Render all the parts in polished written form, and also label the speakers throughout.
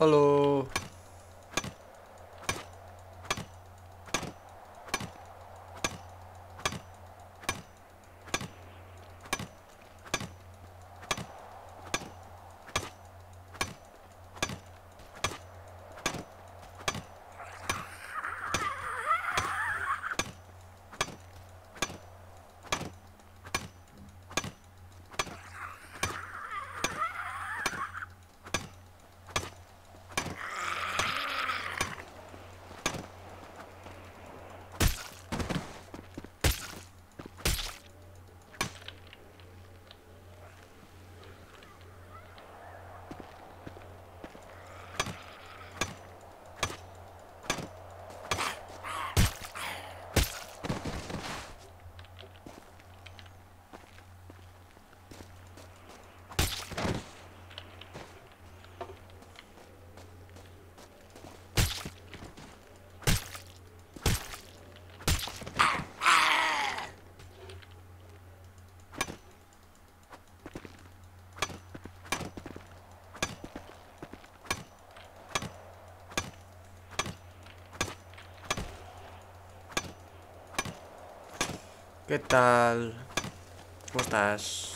Speaker 1: Halo. ¿Qué tal? ¿Cómo estás?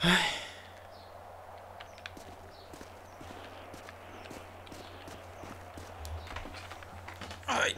Speaker 1: Ay.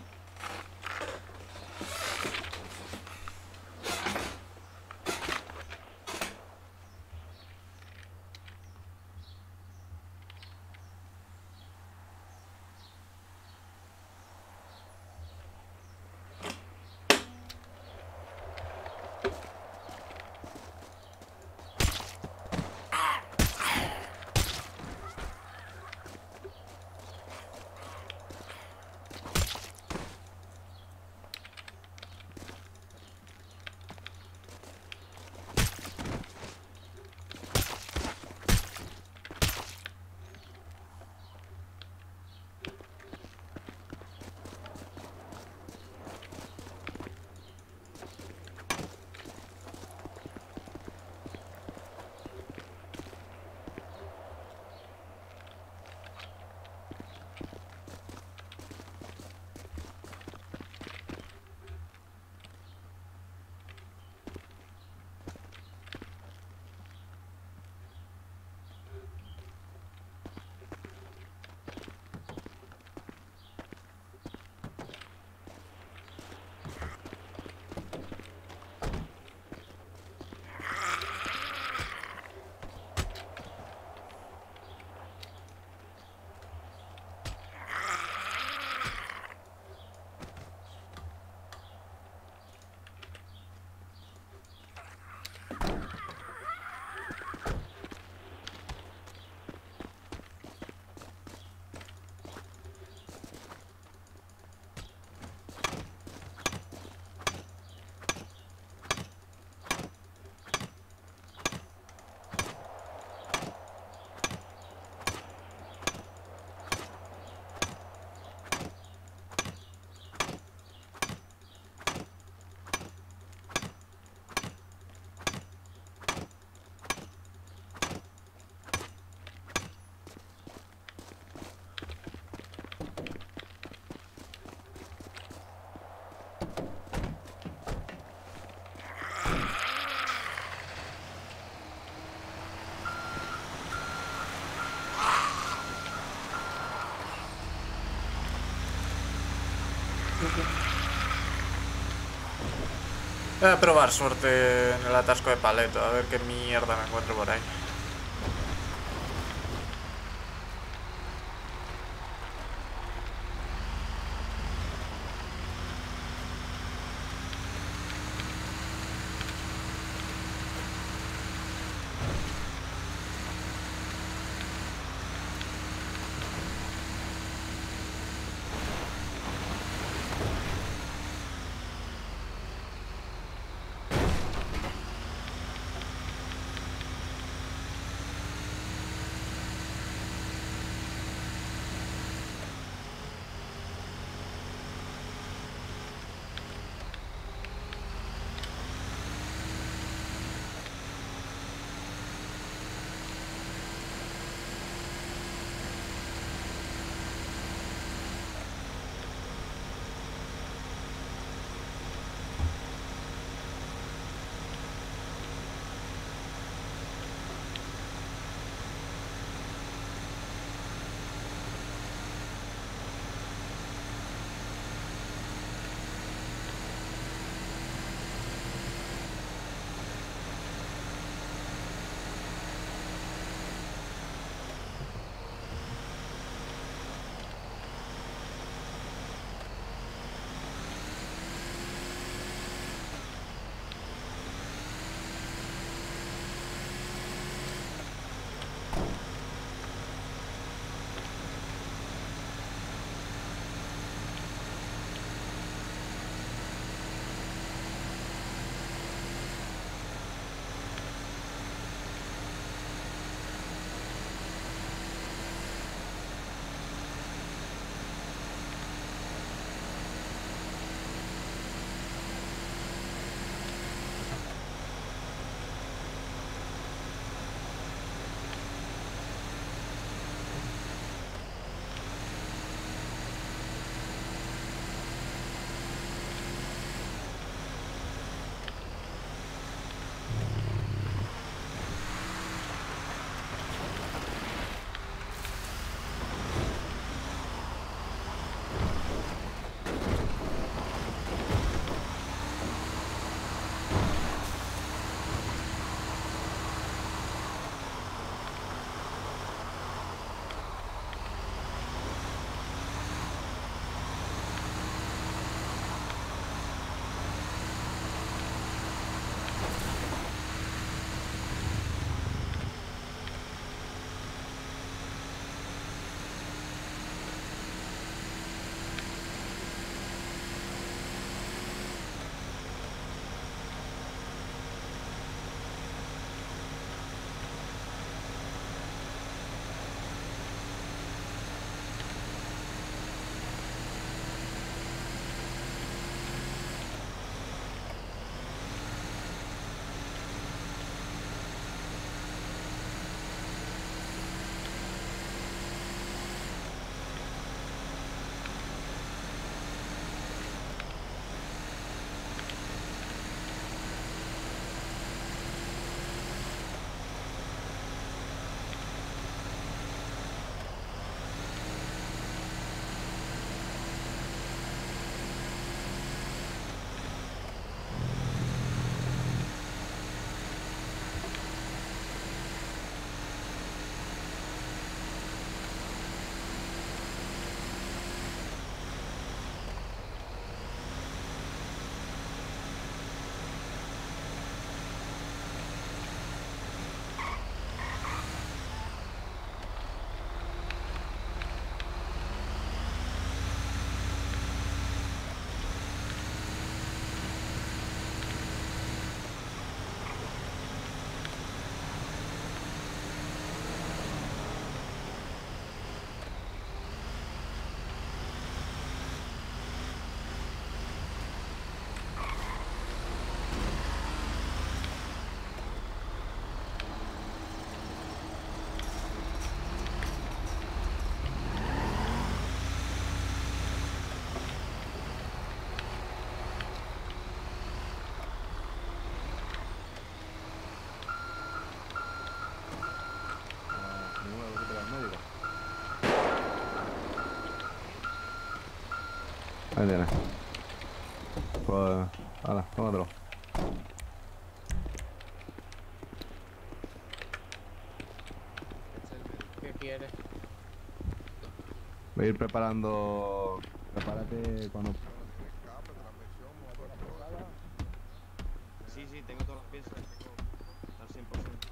Speaker 1: Voy a probar suerte en el atasco de paleto, a ver qué mierda me encuentro por ahí.
Speaker 2: Ahí tienes. Pues, hala, tómatelo.
Speaker 1: ¿Qué quieres?
Speaker 2: Voy a ir preparando. Prepárate cuando.
Speaker 3: Sí, sí, tengo todas las piezas, tengo al 100%.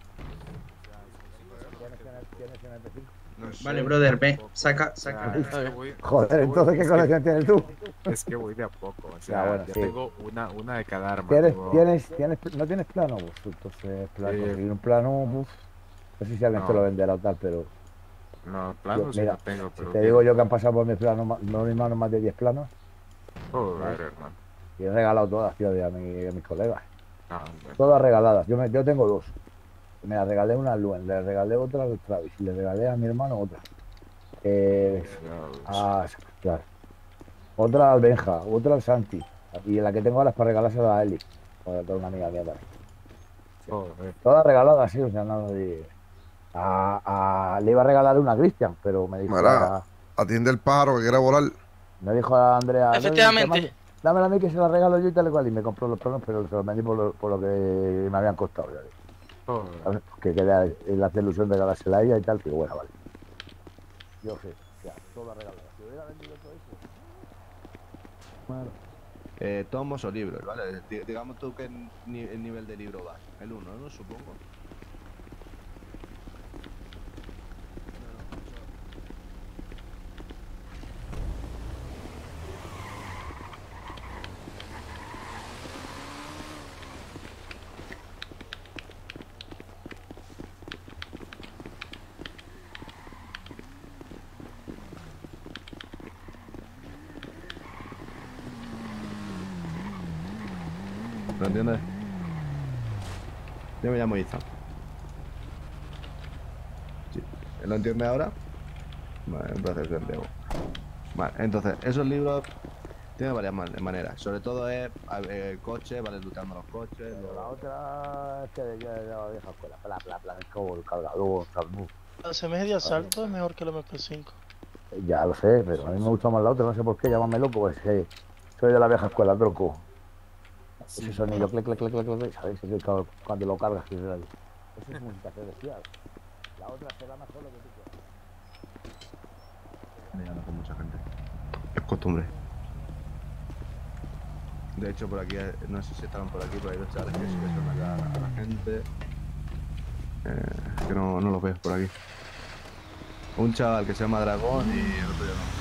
Speaker 4: ¿Tienes MP5?
Speaker 5: No sé,
Speaker 6: Vale, brother, ve,
Speaker 5: tampoco.
Speaker 6: saca,
Speaker 5: O sea,
Speaker 6: saca.
Speaker 1: Está bien.
Speaker 4: Joder, entonces, ¿qué colección tienes tú?
Speaker 5: es que voy de a poco. O
Speaker 4: Ya,
Speaker 5: sea,
Speaker 4: bueno,
Speaker 5: ya
Speaker 4: sí.
Speaker 5: tengo una de cada arma.
Speaker 4: ¿Tienes,
Speaker 5: Tengo.
Speaker 4: tienes, tienes, no tienes plano? Pues entonces,
Speaker 5: eh,
Speaker 4: conseguir un plano, uf, no sé si alguien te lo
Speaker 5: no,
Speaker 4: venderá o tal, pero
Speaker 5: no,
Speaker 4: yo,
Speaker 5: planos sí no
Speaker 4: mira,
Speaker 5: tengo,
Speaker 4: si
Speaker 5: pero
Speaker 4: te digo
Speaker 5: dime.
Speaker 4: yo que han pasado por mis planos, por mis manos más de 10 planos, ¿vale?
Speaker 5: Joder, hermano.
Speaker 4: Y he regalado todas, tío, a mis colegas.
Speaker 5: Ah, bueno.
Speaker 4: Todas regaladas. Yo tengo dos. Me las regalé una a Luen, le regalé otra al Travis y le regalé a mi hermano otra. Eh,
Speaker 5: Ya ves.
Speaker 4: a, claro. Otra al Benja, otra al Santi. Y la que tengo ahora es para regalársela a Eli. Para toda una amiga mía también.
Speaker 5: Joder.
Speaker 4: Todas regaladas, sí, o sea, nada de. Le iba a regalar una a Cristian, pero
Speaker 7: Mira, atiende el pájaro que quiere volar.
Speaker 4: me dijo a Andrea, no,
Speaker 8: Efectivamente.
Speaker 4: dámela a mí que se la regalo yo y tal y cual. Y me compró los planos, pero se los vendí por lo que me habían costado. Ya,
Speaker 5: Joder.
Speaker 4: ¿sabes? Porque quería la ilusión de regalársela a ella y tal, que bueno, vale. Yo sé, o sea, todas regaladas. Si hubiera vendido todo eso.
Speaker 2: Bueno. Tomos o libros, ¿vale? Digamos tú que el nivel de libro vas. El uno, ¿no? Supongo. ¿Lo entiendes? Yo me llamo Izan. Sí. ¿Lo entiendes ahora? Vale, un placer, Santiago. Vale, entonces, esos libros tienen varias maneras. Sobre todo es el coche, vale, luchando los coches.
Speaker 4: Pero la otra es que de la vieja escuela. Bla, bla, bla, es como el cargador, tal,
Speaker 8: Hace media asalto es mejor que el MP5.
Speaker 4: ya lo sé, pero a mí me gusta más la otra, no sé por qué, llámame loco, pues soy de la vieja escuela, troco. Ese
Speaker 5: Sí.
Speaker 4: sonido, clic, clic, clic, clic, clic, ¿sabéis? Cuando lo cargas, que se eso es música celestial. La otra será mejor lo que tú quieras.
Speaker 2: Ya no con mucha gente. Es costumbre. De hecho, por aquí, no sé si estarán por aquí, pero hay dos chavales que sí que son a la gente. Que no los veo por aquí. Un chaval que se llama Dragón y el otro ya no.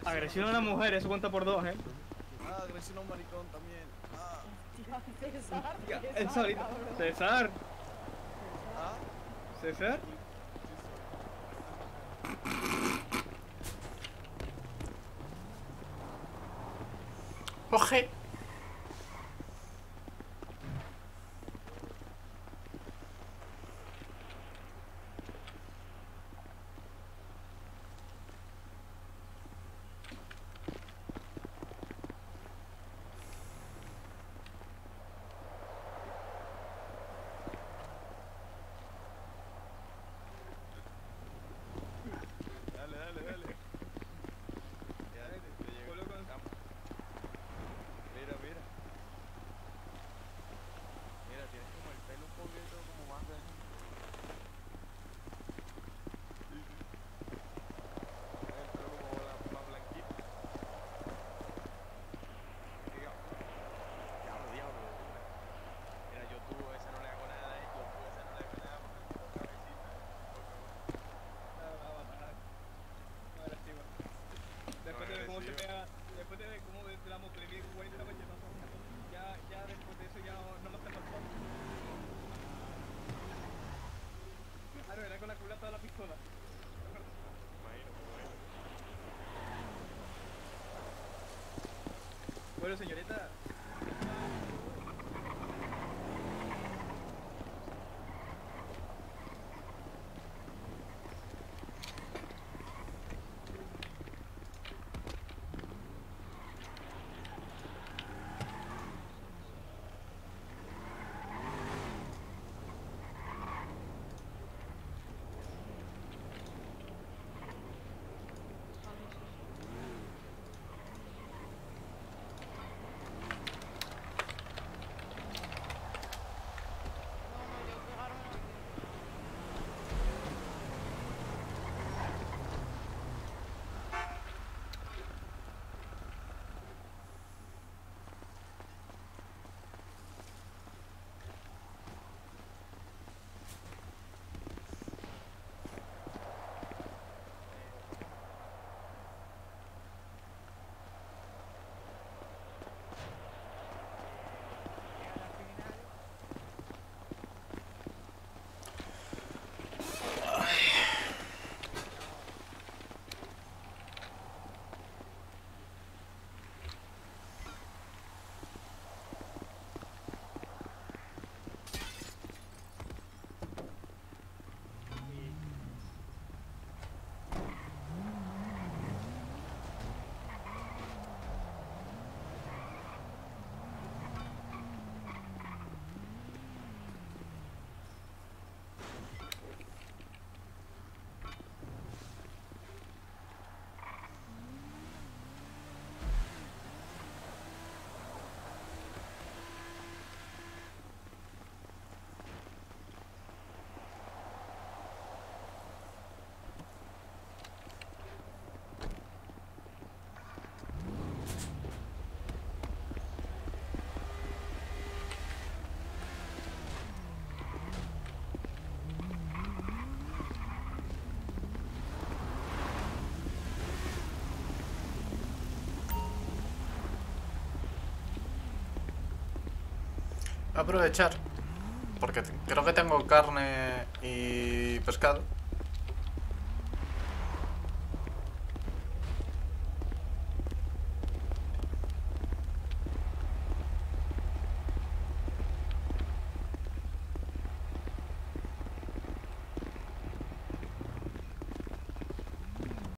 Speaker 6: Agresión a una mujer, eso cuenta por 2,
Speaker 3: Ah, agresión a un maricón también. Ah,
Speaker 6: César. César.
Speaker 3: ah.
Speaker 6: César.
Speaker 1: Oje.
Speaker 3: Dale, dale, dale. Ya, te llegó el campo. Mira, mira. Mira, tienes como el pelo un poquito como más de... Sí, sí. El pelo como más blanquito. Diablo, diablo. Mira, yo tú ese no le hago nada, yo tú ese no le hago nada porque cabecita.
Speaker 6: Después de ver cómo se pega, después de ver cómo la moto le viene 40 machetazos, ya después de eso ya no me hace falta. Claro, era con la culata de la pistola. Bueno, señorita.
Speaker 1: Aprovechar. Porque creo que tengo carne y pescado.